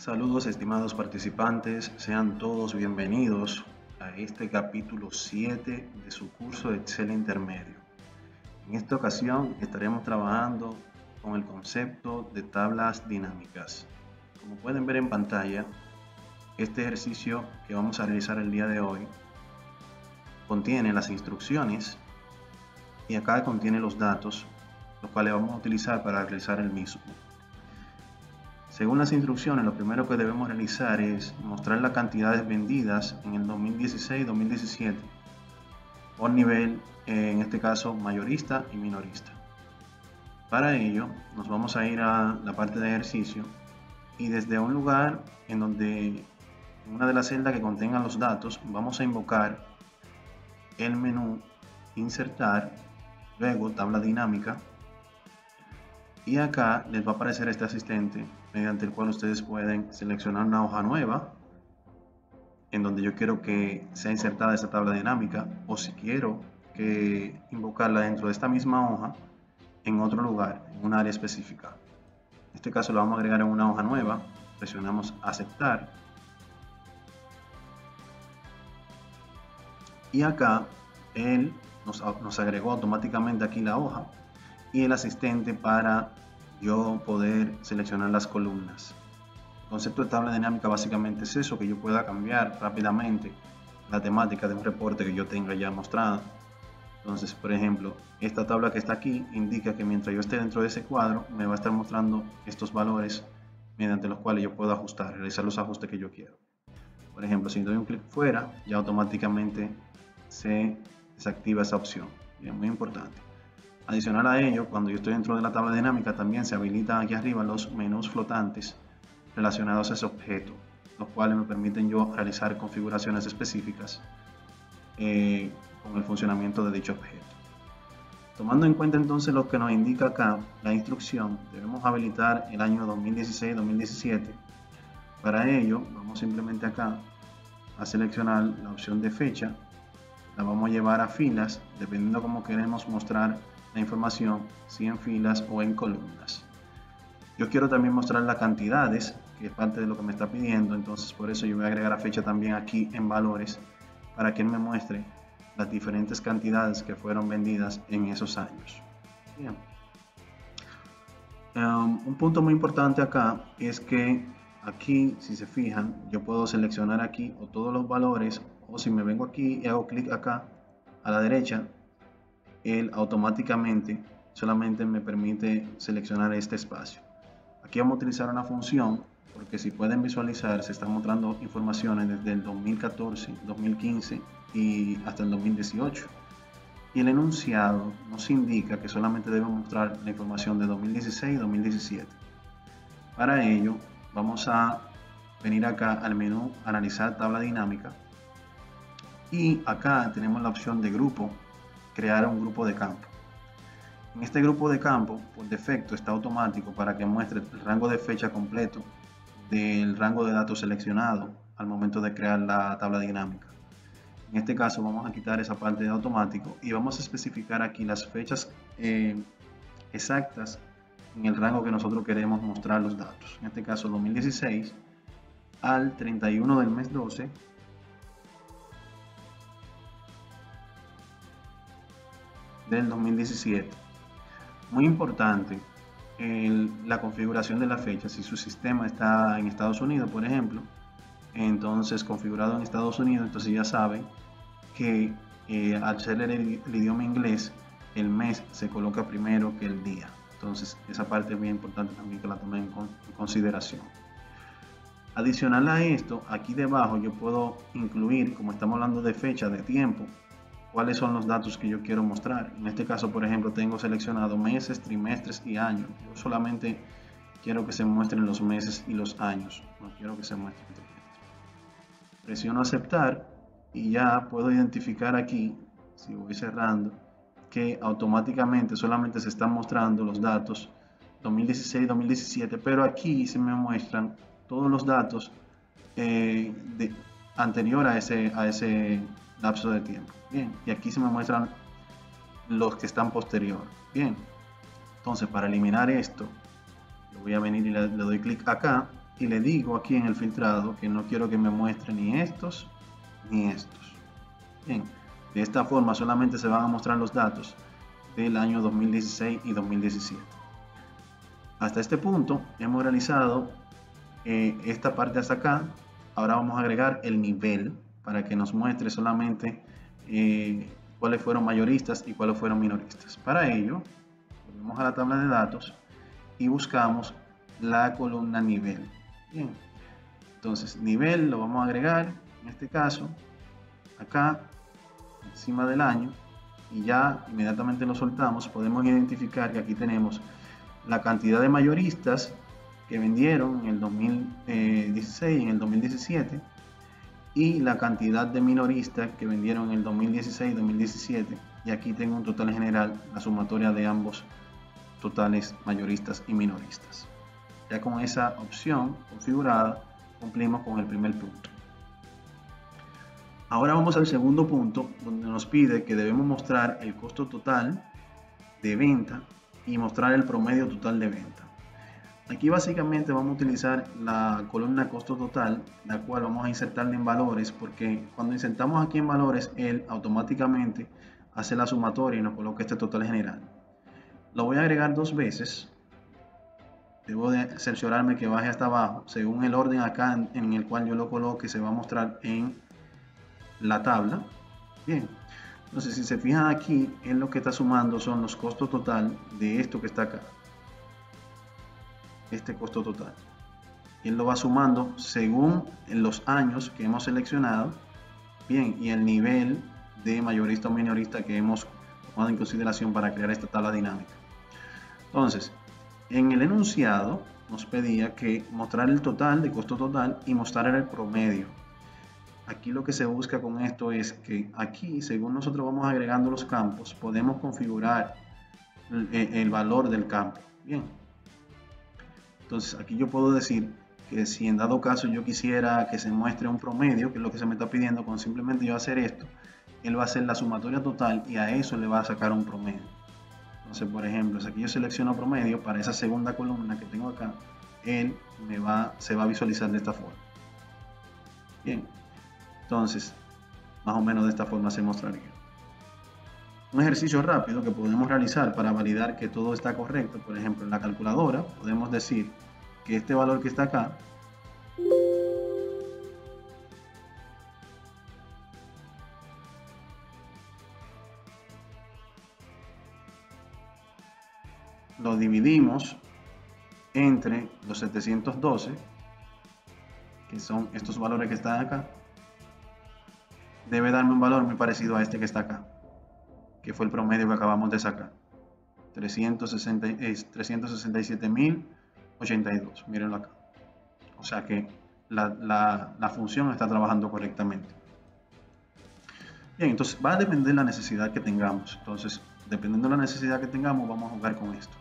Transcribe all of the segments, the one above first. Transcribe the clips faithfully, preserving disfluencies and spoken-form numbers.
Saludos estimados participantes, sean todos bienvenidos a este capítulo siete de su curso de Excel Intermedio. En esta ocasión estaremos trabajando con el concepto de tablas dinámicas. Como pueden ver en pantalla, este ejercicio que vamos a realizar el día de hoy contiene las instrucciones y acá contiene los datos, los cuales vamos a utilizar para realizar el mismo. Según las instrucciones, lo primero que debemos realizar es mostrar las cantidades vendidas en el dos mil dieciséis dos mil diecisiete por nivel, en este caso mayorista y minorista. Para ello, nos vamos a ir a la parte de ejercicio y desde un lugar en donde en una de las celdas que contengan los datos, vamos a invocar el menú Insertar, luego Tabla Dinámica, y acá les va a aparecer este asistente mediante el cual ustedes pueden seleccionar una hoja nueva en donde yo quiero que sea insertada esta tabla dinámica, o si quiero que invocarla dentro de esta misma hoja en otro lugar, en un área específica. En este caso lo vamos a agregar en una hoja nueva, presionamos aceptar y acá él nos, nos agregó automáticamente aquí la hoja y el asistente para yo poder seleccionar las columnas. El concepto de tabla dinámica básicamente es eso, que yo pueda cambiar rápidamente la temática de un reporte que yo tenga ya mostrado. Entonces, por ejemplo, esta tabla que está aquí indica que mientras yo esté dentro de ese cuadro me va a estar mostrando estos valores mediante los cuales yo puedo ajustar, realizar los ajustes que yo quiero. Por ejemplo, si doy un clic fuera, ya automáticamente se desactiva esa opción. Bien, muy importante. Adicional a ello, cuando yo estoy dentro de la tabla dinámica, también se habilitan aquí arriba los menús flotantes relacionados a ese objeto, los cuales me permiten yo realizar configuraciones específicas eh, con el funcionamiento de dicho objeto. Tomando en cuenta entonces lo que nos indica acá la instrucción, debemos habilitar el año dos mil dieciséis dos mil diecisiete. Para ello, vamos simplemente acá a seleccionar la opción de fecha, la vamos a llevar a filas, dependiendo cómo queremos mostrar la información, si en filas o en columnas. Yo quiero también mostrar las cantidades, que es parte de lo que me está pidiendo, entonces por eso yo voy a agregar la fecha también aquí en valores, para que él me muestre las diferentes cantidades que fueron vendidas en esos años. Bien. Um, un punto muy importante acá es que aquí, si se fijan, yo puedo seleccionar aquí o todos los valores, o si me vengo aquí y hago clic acá a la derecha, él automáticamente solamente me permite seleccionar este espacio. Aquí vamos a utilizar una función porque, si pueden visualizar, se están mostrando informaciones desde el dos mil catorce, dos mil quince y hasta el dos mil dieciocho, y el enunciado nos indica que solamente debemos mostrar la información de dos mil dieciséis y dos mil diecisiete. Para ello vamos a venir acá al menú Analizar tabla dinámica y acá tenemos la opción de grupo, crear un grupo de campo. En este grupo de campo, por defecto, está automático para que muestre el rango de fecha completo del rango de datos seleccionado al momento de crear la tabla dinámica. En este caso vamos a quitar esa parte de automático y vamos a especificar aquí las fechas eh, exactas en el rango que nosotros queremos mostrar los datos. En este caso dos mil dieciséis al treinta y uno del mes doce del dos mil diecisiete. Muy importante el, la configuración de la fecha. Si su sistema está en Estados Unidos, por ejemplo, entonces configurado en Estados Unidos, entonces ya saben que eh, al ser el, el idioma inglés, el mes se coloca primero que el día. Entonces esa parte es muy importante también que la tomen en, en consideración. Adicional a esto, aquí debajo yo puedo incluir, como estamos hablando de fecha, de tiempo, cuáles son los datos que yo quiero mostrar. En este caso, por ejemplo, tengo seleccionado meses, trimestres y años. Yo solamente quiero que se muestren los meses y los años, no quiero que se muestren trimestres. Presiono aceptar y ya puedo identificar aquí, si voy cerrando, que automáticamente solamente se están mostrando los datos dos mil dieciséis dos mil diecisiete, pero aquí se me muestran todos los datos eh, de, anterior a ese, a ese lapso de tiempo. Bien, y aquí se me muestran los que están posterior. Bien, entonces para eliminar esto, yo voy a venir y le, le doy clic acá y le digo aquí en el filtrado que no quiero que me muestre ni estos ni estos. Bien, de esta forma solamente se van a mostrar los datos del año dos mil dieciséis y dos mil diecisiete. Hasta este punto hemos realizado eh, esta parte hasta acá. Ahora vamos a agregar el nivel para que nos muestre solamente eh, cuáles fueron mayoristas y cuáles fueron minoristas. Para ello, volvemos a la tabla de datos y buscamos la columna nivel. Bien, entonces nivel lo vamos a agregar, en este caso, acá, encima del año, y ya inmediatamente lo soltamos. Podemos identificar que aquí tenemos la cantidad de mayoristas que vendieron en el dos mil dieciséis y en el dos mil diecisiete, y la cantidad de minoristas que vendieron en el dos mil dieciséis y dos mil diecisiete, y aquí tengo un total general, la sumatoria de ambos totales mayoristas y minoristas. Ya con esa opción configurada cumplimos con el primer punto. Ahora vamos al segundo punto, donde nos pide que debemos mostrar el costo total de venta y mostrar el promedio total de venta. Aquí básicamente vamos a utilizar la columna costo total, la cual vamos a insertarle en valores, porque cuando insertamos aquí en valores, él automáticamente hace la sumatoria y nos coloca este total general. Lo voy a agregar dos veces. Debo de cerciorarme que baje hasta abajo, según el orden acá en, en el cual yo lo coloque, se va a mostrar en la tabla. Bien, entonces si se fijan aquí, en lo que está sumando son los costos total de esto que está acá. Este costo total, y él lo va sumando según los años que hemos seleccionado, bien, y el nivel de mayorista o minorista que hemos tomado en consideración para crear esta tabla dinámica. Entonces, en el enunciado nos pedía que mostrar el total de costo total y mostrar el promedio. Aquí lo que se busca con esto es que aquí, según nosotros vamos agregando los campos, podemos configurar el, el valor del campo. Bien, entonces aquí yo puedo decir que si en dado caso yo quisiera que se muestre un promedio, que es lo que se me está pidiendo, con simplemente yo hacer esto, él va a hacer la sumatoria total y a eso le va a sacar un promedio. Entonces, por ejemplo, si aquí yo selecciono promedio para esa segunda columna que tengo acá, él me va, se va a visualizar de esta forma. Bien, entonces más o menos de esta forma se mostraría. Un ejercicio rápido que podemos realizar para validar que todo está correcto, por ejemplo, en la calculadora podemos decir que este valor que está acá lo dividimos entre los setecientos doce, que son estos valores que están acá. Debe darme un valor muy parecido a este que está acá, que fue el promedio que acabamos de sacar, trescientos sesenta, es trescientos sesenta y siete mil ochenta y dos. Mírenlo acá. O sea que la, la, la función está trabajando correctamente. Bien, entonces va a depender de la necesidad que tengamos. Entonces, dependiendo de la necesidad que tengamos, vamos a jugar con esto.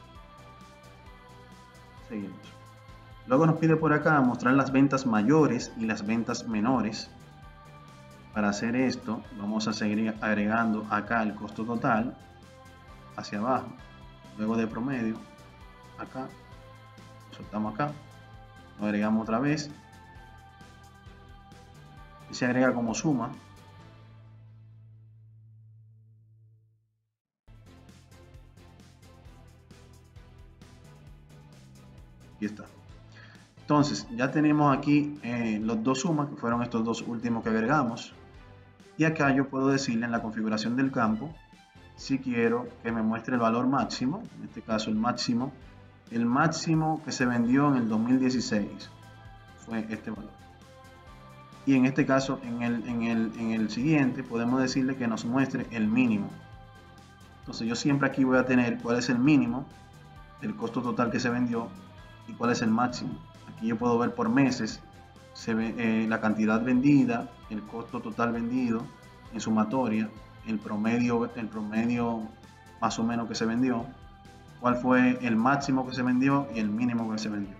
Seguimos. Luego nos pide por acá mostrar las ventas mayores y las ventas menores. Para hacer esto, vamos a seguir agregando acá el costo total hacia abajo, luego de promedio, acá, soltamos acá, lo agregamos otra vez y se agrega como suma. Aquí está. Entonces ya tenemos aquí eh, los dos sumas, que fueron estos dos últimos que agregamos. Y acá yo puedo decirle en la configuración del campo si quiero que me muestre el valor máximo, en este caso el máximo, el máximo que se vendió en el dos mil dieciséis fue este valor. Y en este caso, en el, en el, en el siguiente, podemos decirle que nos muestre el mínimo. Entonces yo siempre aquí voy a tener cuál es el mínimo, el costo total que se vendió y cuál es el máximo. Aquí yo puedo ver por meses se ve, eh, la cantidad vendida, el costo total vendido en sumatoria, el promedio, el promedio más o menos que se vendió, cuál fue el máximo que se vendió y el mínimo que se vendió.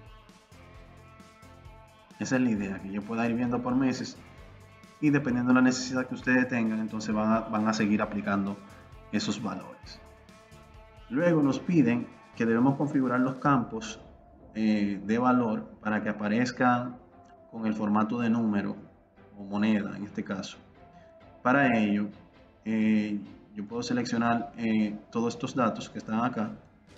Esa es la idea, que yo pueda ir viendo por meses y dependiendo de la necesidad que ustedes tengan, entonces van a, van a seguir aplicando esos valores. Luego nos piden que debemos configurar los campos eh, de valor para que aparezca con el formato de número o moneda en este caso. Para ello, eh, yo puedo seleccionar eh, todos estos datos que están acá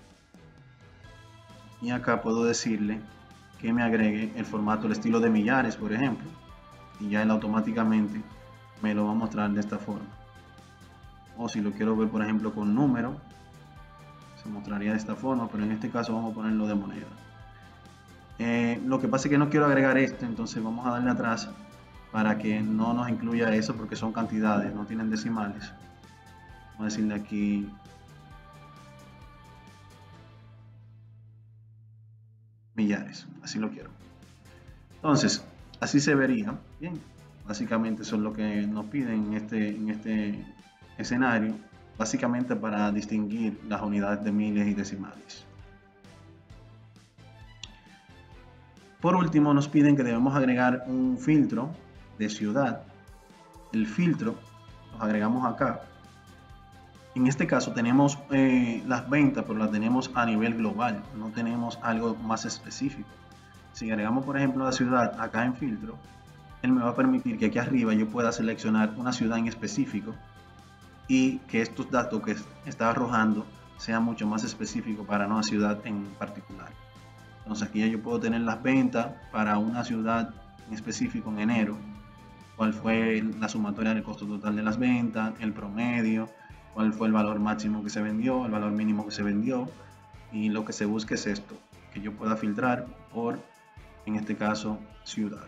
y acá puedo decirle que me agregue el formato, el estilo de millares, por ejemplo, y ya él automáticamente me lo va a mostrar de esta forma. O si lo quiero ver, por ejemplo, con número, se mostraría de esta forma, pero en este caso vamos a ponerlo de moneda. Eh, lo que pasa es que no quiero agregar esto, entonces vamos a darle atrás para que no nos incluya eso porque son cantidades, no tienen decimales. Vamos a decirle aquí millares, así lo quiero. Entonces, así se vería. Bien, básicamente eso es lo que nos piden en este, en este escenario, básicamente para distinguir las unidades de miles y decimales. Por último, nos piden que debemos agregar un filtro de ciudad. El filtro lo agregamos acá. En este caso tenemos eh, las ventas, pero las tenemos a nivel global, no tenemos algo más específico. Si agregamos, por ejemplo, la ciudad acá en filtro, él me va a permitir que aquí arriba yo pueda seleccionar una ciudad en específico y que estos datos que está arrojando sean mucho más específicos para una ciudad en particular. Entonces aquí ya yo puedo tener las ventas para una ciudad en específico en enero, cuál fue la sumatoria del costo total de las ventas, el promedio, cuál fue el valor máximo que se vendió, el valor mínimo que se vendió, y lo que se busca es esto, que yo pueda filtrar por, en este caso, ciudad.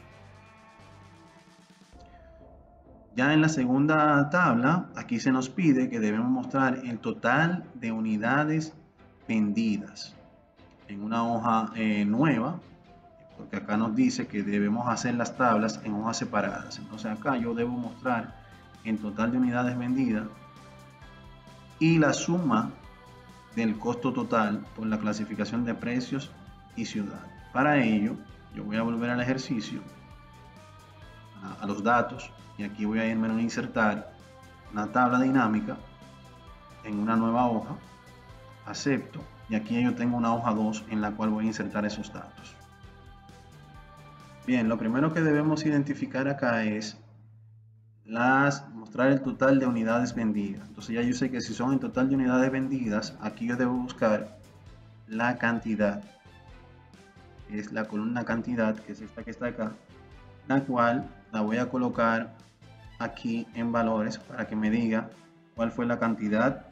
Ya en la segunda tabla, aquí se nos pide que debemos mostrar el total de unidades vendidas en una hoja eh, nueva, porque acá nos dice que debemos hacer las tablas en hojas separadas. Entonces acá yo debo mostrar el total de unidades vendidas y la suma del costo total por la clasificación de precios y ciudad. Para ello, yo voy a volver al ejercicio, a, a los datos, y aquí voy a irme a insertar una tabla dinámica en una nueva hoja, acepto, y aquí yo tengo una hoja dos en la cual voy a insertar esos datos. Bien, lo primero que debemos identificar acá es las, mostrar el total de unidades vendidas. Entonces ya yo sé que si son el total de unidades vendidas, aquí yo debo buscar la cantidad, es la columna cantidad, que es esta que está acá, la cual la voy a colocar aquí en valores para que me diga cuál fue la cantidad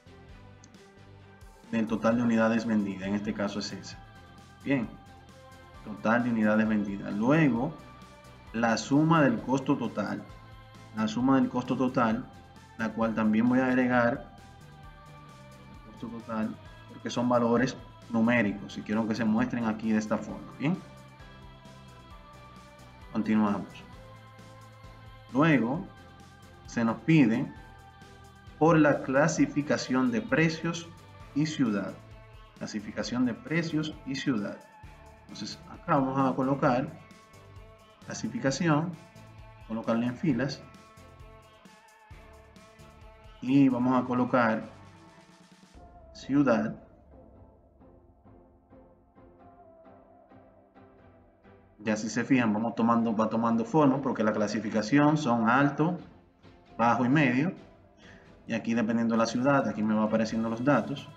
del total de unidades vendidas. En este caso es esa. Bien, total de unidades vendidas. Luego, la suma del costo total. La suma del costo total, la cual también voy a agregar el costo total, porque son valores numéricos y quiero que se muestren aquí de esta forma. Bien, continuamos. Luego, se nos pide por la clasificación de precios y ciudad. Clasificación de precios y ciudad. Entonces, acá vamos a colocar clasificación, colocarle en filas y vamos a colocar ciudad. Ya si se fijan, vamos tomando, va tomando forma porque la clasificación son alto, bajo y medio. Y aquí dependiendo de la ciudad, aquí me va apareciendo los datos.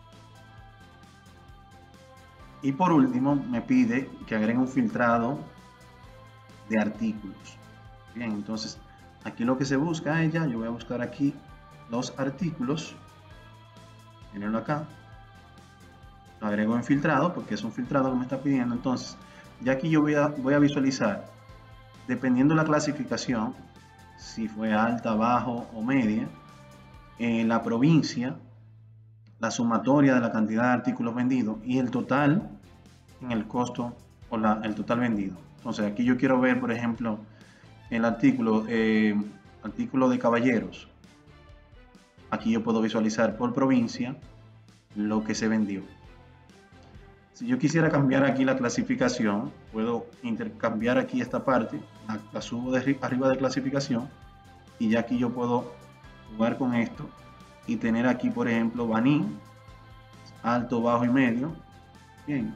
Y por último, me pide que agregue un filtrado de artículos. Bien, entonces aquí lo que se busca es ya, yo voy a buscar aquí los artículos. Mirenlo acá. Lo agrego en filtrado porque es un filtrado que me está pidiendo. Entonces, ya aquí yo voy a, voy a visualizar, dependiendo de la clasificación, si fue alta, bajo o media, en la provincia, la sumatoria de la cantidad de artículos vendidos y el total en el costo o la, el total vendido. Entonces aquí yo quiero ver, por ejemplo, el artículo, eh, artículo de caballeros. Aquí yo puedo visualizar por provincia lo que se vendió. Si yo quisiera cambiar aquí la clasificación, puedo intercambiar aquí esta parte, la, la subo de arriba de clasificación y ya aquí yo puedo jugar con esto y tener aquí, por ejemplo, Baní, alto, bajo y medio. Bien,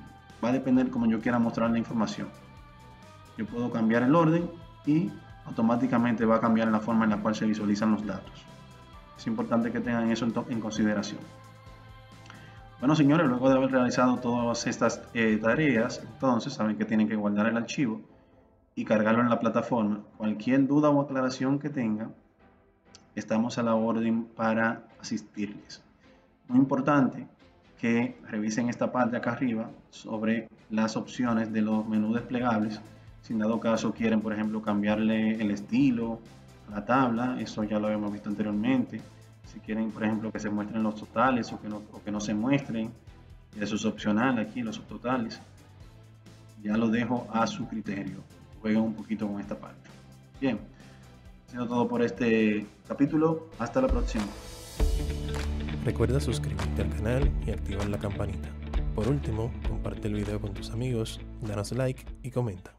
va a depender como yo quiera mostrar la información. Yo puedo cambiar el orden y automáticamente va a cambiar la forma en la cual se visualizan los datos. Es importante que tengan eso en, en consideración. Bueno, señores, luego de haber realizado todas estas eh, tareas, entonces saben que tienen que guardar el archivo y cargarlo en la plataforma. Cualquier duda o aclaración que tengan, estamos a la orden para asistirles. Muy importante que revisen esta parte acá arriba sobre las opciones de los menús desplegables. Si en dado caso quieren, por ejemplo, cambiarle el estilo a la tabla, eso ya lo habíamos visto anteriormente. Si quieren, por ejemplo, que se muestren los totales o que no, o que no se muestren, eso es opcional aquí, los subtotales. Ya lo dejo a su criterio. Jueguen un poquito con esta parte. Bien, ha sido todo por este capítulo. Hasta la próxima. Recuerda suscribirte al canal y activar la campanita. Por último, comparte el video con tus amigos, danos like y comenta.